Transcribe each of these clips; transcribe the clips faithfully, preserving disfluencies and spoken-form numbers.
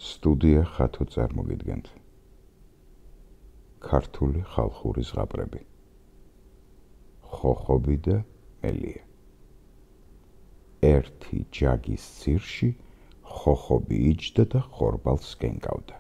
სტუდია KHATO წარმოგიდგენთ. ქართული ხალხური ზღაპრები. ხოხობი და მელია. ერთი ჯაგის ძირში ხოხობი იჯდა და ხორბალს გენკავდა.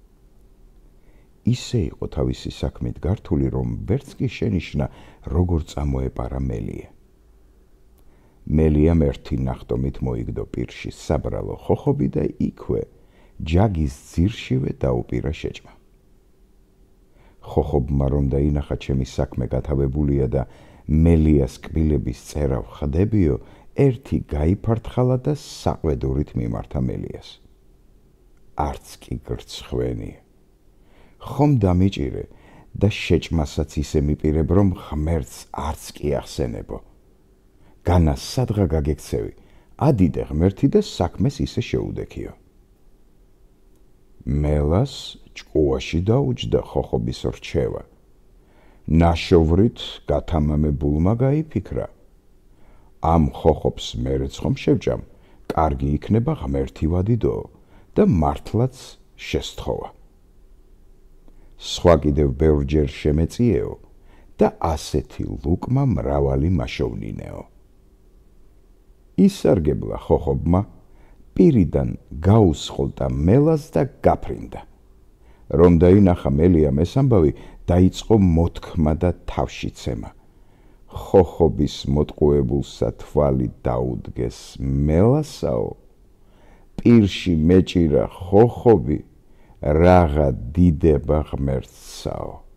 ისე იყო თავისი საქმით გართული, რომ ვერც კი შენიშნა, როგორ წამოეპარა მელია. მელიამ ერთი ნახტომით მოიგდო პირში საბრალო ხოხობი და იქვე ჯაგის ძირშივე დაუპირა შეჭმა. ხოხობმა რომ დაინახა ჩემი საქმე გათავებულია და მელიას კბილების წერა ვხდებიო, ერთი გაიფართხალა და საყვედურით მიმართა მელიას. არც კი გრცხვენია. ხომ დამიჭირე და შეჭმასაც ისე მიპირებ, რომ ღმერთს არც კი ახსენებო. განა სადღა გაგექცევი, ადიდე ღმერთი და საქმეს ისე შეუდექიო. მელას ჭკუაში დაუჯდა ხოხობის რჩევა. ნაშოვრით გათამამებულმა გაიფიქრა. ამ ხოხობს მერეც ხომ შევჭამ, კარგი იქნება ღმერთი ვადიდო და მართლაც შესთხოვა. სხვა კიდევ ბევრჯერ შემეწიეო და ასეთი ლუკმა მრავალი მაშოვნინეო. ისარგებლა ხოხობმა, პირიდან გაუსხლტა მელას და გაფრინდა. რომ დაინახა მელიამ ეს ამბავი, დაიწყო მოთქმა და თავშიცემა. ხოხობის მოტყუებულსა თვალი დაუდგეს მელასაო, პირში მეჭირა ხოხობი, რაღა დიდება ღმერთსაო.